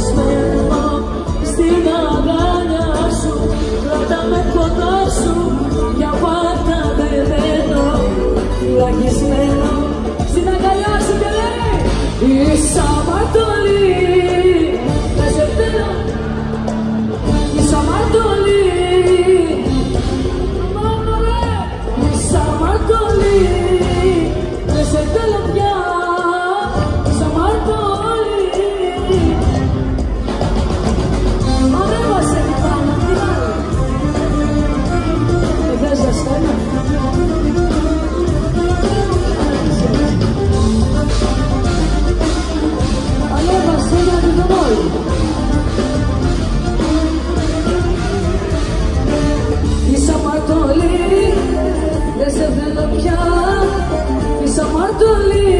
φυλακισμένο στην αγκαλιά σου, κράτα με κοντά σου, για πάντα δεμένο. Φυλακισμένο στην αγκαλιά σου και λέει είσαι αμαρτωλή, δεν σε θέλω, είσαι αμαρτωλή, είσαι αμαρτωλή, δεν σε θέλω πια, είσαι αμαρτωλή. Ανέβασε την πάνω, τι άλλο, δεν θες να στέλνω. Είσαι αμαρτωλή, δεν σε θέλω πια, είσαι αμαρτωλή,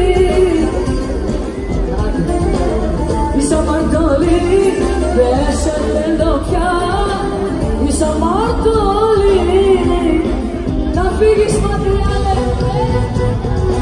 είσαι αμαρτωλή, δεν σε θέλω πια, είσαι αμαρτωλή. Να φύγεις μακριά,